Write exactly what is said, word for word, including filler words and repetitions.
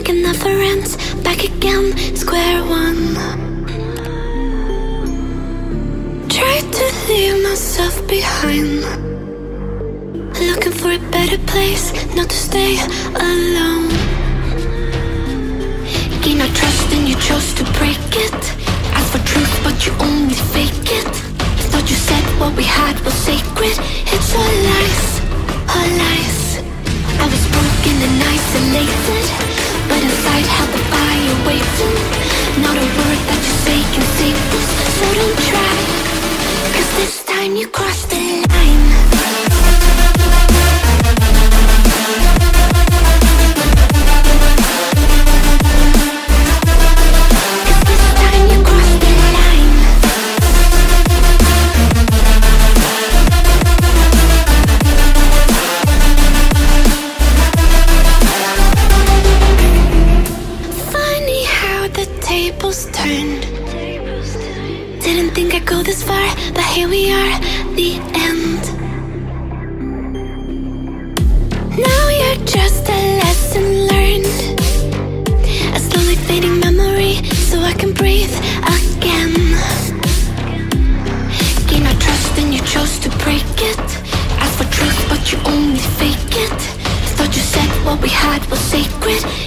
like it never ends. Back again, square one. Tried to leave myself behind, looking for a better place, not to stay alone. Gain our trust and you chose to break it. Ask for truth but you only fake it. Thought you said what we had was sacred. It's all lies, all lies. I was broken and isolated, but inside held the fire waiting. Not a word that you say can save this, so don't try, cause this time you crossed the line. Didn't think I'd go this far, but here we are, the end. Now you're just a lesson learned, a slowly fading memory, so I can breathe again. Gain our trust and you chose to break it. Ask for truth but you only fake it. Thought you said what we had was sacred.